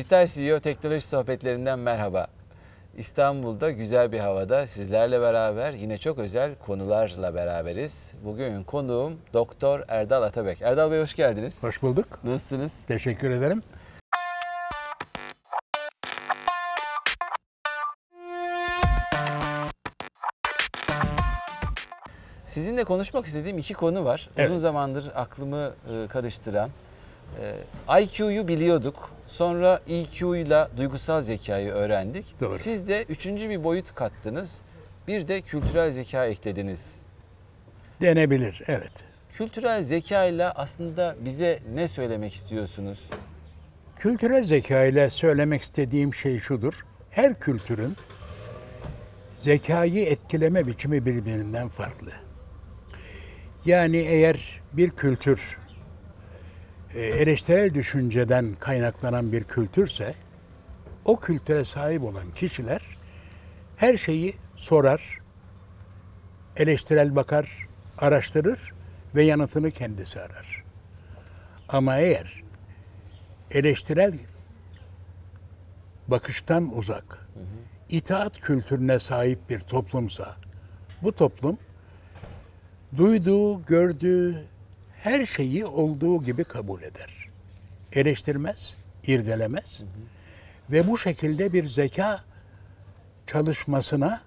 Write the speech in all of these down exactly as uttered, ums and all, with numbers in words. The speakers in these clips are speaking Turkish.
Dijital C E O Teknoloji Sohbetlerinden merhaba. İstanbul'da güzel bir havada sizlerle beraber yine çok özel konularla beraberiz. Bugün konuğum Doktor Erdal Atabek. Erdal Bey hoş geldiniz. Hoş bulduk. Nasılsınız? Teşekkür ederim. Sizinle konuşmak istediğim iki konu var. Evet. Uzun zamandır aklımı karıştıran. I Q'yu biliyorduk. Sonra E Q ile duygusal zekayı öğrendik. Doğru. Siz de üçüncü bir boyut kattınız. Bir de kültürel zeka eklediniz. Denebilir, evet. Kültürel zeka ile aslında bize ne söylemek istiyorsunuz? Kültürel zeka ile söylemek istediğim şey şudur. Her kültürün zekayı etkileme biçimi birbirinden farklı. Yani eğer bir kültür eleştirel düşünceden kaynaklanan bir kültürse, o kültüre sahip olan kişiler her şeyi sorar, eleştirel bakar, araştırır ve yanıtını kendisi arar. Ama eğer eleştirel bakıştan uzak, hı hı. itaat kültürüne sahip bir toplumsa, bu toplum duyduğu, gördüğü her şeyi olduğu gibi kabul eder. Eleştirmez, irdelemez hı hı. ve bu şekilde bir zeka çalışmasına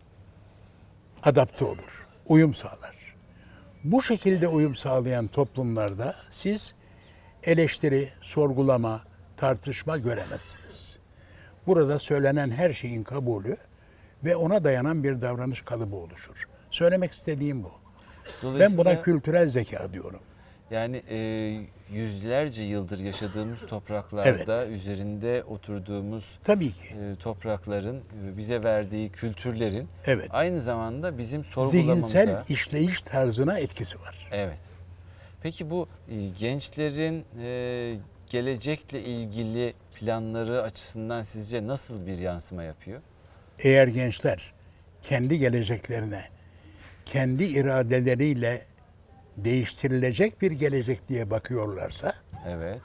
adapte olur, uyum sağlar. Bu şekilde uyum sağlayan toplumlarda siz eleştiri, sorgulama, tartışma göremezsiniz. Burada söylenen her şeyin kabulü ve ona dayanan bir davranış kalıbı oluşur. Söylemek istediğim bu. Ben buna kültürel zeka diyorum. Yani e, yüzlerce yıldır yaşadığımız topraklarda evet. üzerinde oturduğumuz tabii ki e, toprakların e, bize verdiği kültürlerin evet. aynı zamanda bizim sorgulamamıza, zihinsel işleyiş tarzına etkisi var. Evet. Peki bu e, gençlerin e, gelecekle ilgili planları açısından sizce nasıl bir yansıma yapıyor? Eğer gençler kendi geleceklerine, kendi iradeleriyle değiştirilecek bir gelecek diye bakıyorlarsa, evet.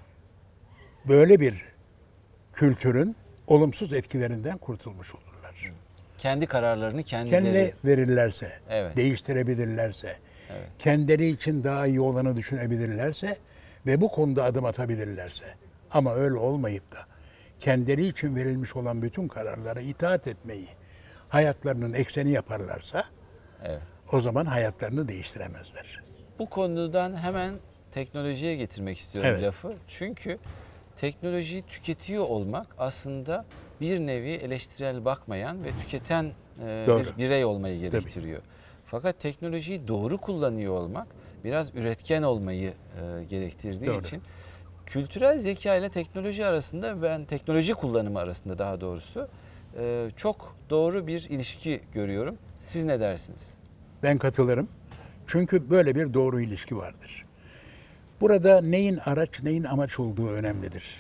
böyle bir kültürün olumsuz etkilerinden kurtulmuş olurlar. Kendi kararlarını kendileri Kendine verirlerse, evet. değiştirebilirlerse, evet. kendileri için daha iyi olanı düşünebilirlerse ve bu konuda adım atabilirlerse, ama öyle olmayıp da kendileri için verilmiş olan bütün kararlara itaat etmeyi hayatlarının ekseni yaparlarsa, evet. o zaman hayatlarını değiştiremezler. Bu konudan hemen teknolojiye getirmek istiyorum evet. lafı. Çünkü teknolojiyi tüketiyor olmak aslında bir nevi eleştirel bakmayan ve tüketen e, bir birey olmayı gerektiriyor. Tabii. Fakat teknolojiyi doğru kullanıyor olmak biraz üretken olmayı e, gerektirdiği doğru. için kültürel zeka ile teknoloji arasında, ben teknoloji kullanımı arasında daha doğrusu e, çok doğru bir ilişki görüyorum. Siz ne dersiniz? Ben katılırım. Çünkü böyle bir doğru ilişki vardır. Burada neyin araç, neyin amaç olduğu önemlidir.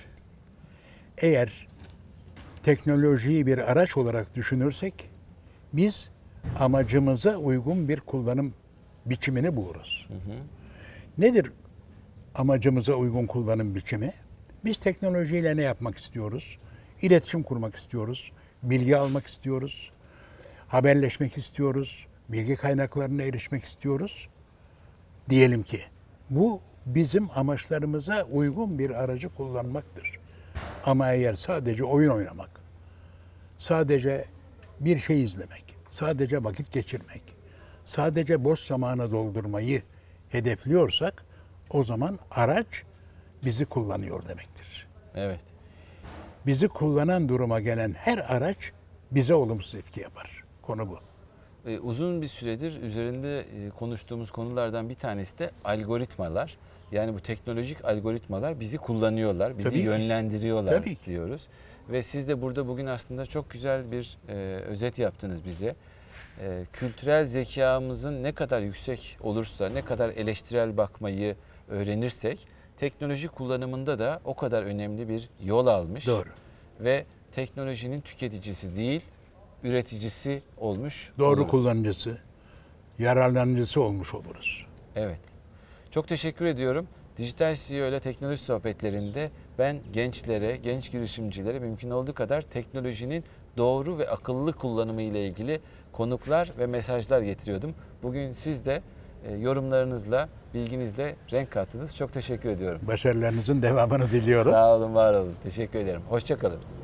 Eğer teknolojiyi bir araç olarak düşünürsek, biz amacımıza uygun bir kullanım biçimini buluruz. Hı hı. Nedir amacımıza uygun kullanım biçimi? Biz teknolojiyle ne yapmak istiyoruz? İletişim kurmak istiyoruz, bilgi almak istiyoruz, haberleşmek istiyoruz, bilgi kaynaklarına erişmek istiyoruz. Diyelim ki bu bizim amaçlarımıza uygun bir aracı kullanmaktır. Ama eğer sadece oyun oynamak, sadece bir şey izlemek, sadece vakit geçirmek, sadece boş zamanı doldurmayı hedefliyorsak, o zaman araç bizi kullanıyor demektir. Evet. Bizi kullanan duruma gelen her araç bize olumsuz etki yapar. Konu bu. Uzun bir süredir üzerinde konuştuğumuz konulardan bir tanesi de algoritmalar. Yani bu teknolojik algoritmalar bizi kullanıyorlar, bizi Tabii yönlendiriyorlar Tabii ki. diyoruz. Ve siz de burada bugün aslında çok güzel bir e, özet yaptınız bize. E, kültürel zekamızın ne kadar yüksek olursa, ne kadar eleştirel bakmayı öğrenirsek, teknoloji kullanımında da o kadar önemli bir yol almış. Doğru. Ve teknolojinin tüketicisi değil, üreticisi olmuş Doğru oluruz. kullanıcısı, yararlanıcısı olmuş oluruz. Evet. Çok teşekkür ediyorum. Dijital C E O ile teknoloji sohbetlerinde ben gençlere, genç girişimcilere mümkün olduğu kadar teknolojinin doğru ve akıllı kullanımı ile ilgili konuklar ve mesajlar getiriyordum. Bugün siz de yorumlarınızla, bilginizle renk kattınız. Çok teşekkür ediyorum. Başarılarınızın devamını diliyorum. Sağ olun, var olun. Teşekkür ederim. Hoşça kalın.